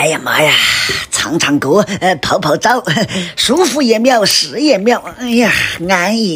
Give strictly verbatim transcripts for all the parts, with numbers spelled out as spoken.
哎呀妈呀，唱唱歌，呃，泡泡澡，舒服也妙，事也妙，哎呀，安逸。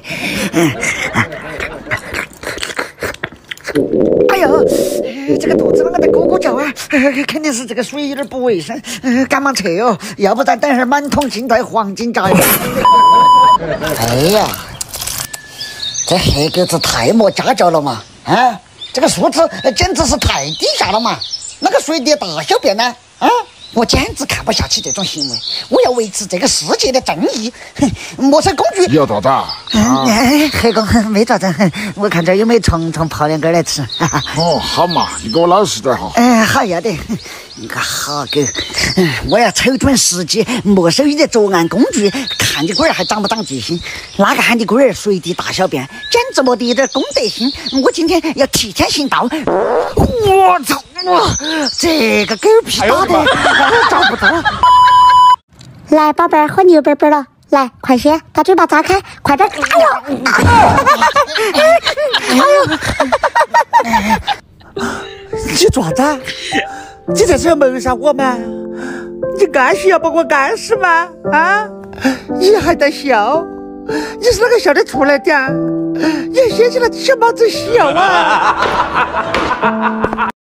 哎呦，这个肚子啷个在咕咕叫啊？肯定是这个水有点不卫生，赶忙撤哦，要不然等会儿满桶尽带黄金炸药。哎呀，这黑狗子太没家教了嘛！啊，这个素质简直是太低下了嘛！那个随地大小便呢？啊，我简直看不下去这种行为！我要维持这个世界的正义。陌生工具你要咋子啊？ 嗯，黑公没咋子，我看这有没有虫虫泡两根来吃。 哦，好嘛，你给我老实点哈。 哎，好要得。你个好狗！我要瞅准时机，没收你的作案工具，看你龟儿还长不长记性。哪个喊你龟儿随地大小便，简直没得一点公德心！我今天要替天行道。我操！哇，这个狗屁打的，我找不到。 来，宝贝儿，喝牛背背了。来，快些，把嘴巴张开，快点！哎呦！ 哎呦！你做啥子？你在这谋杀我吗？你干是要把我干死吗？啊！你还在笑？你是哪个笑得出来的？你还掀起了小帽子笑啊！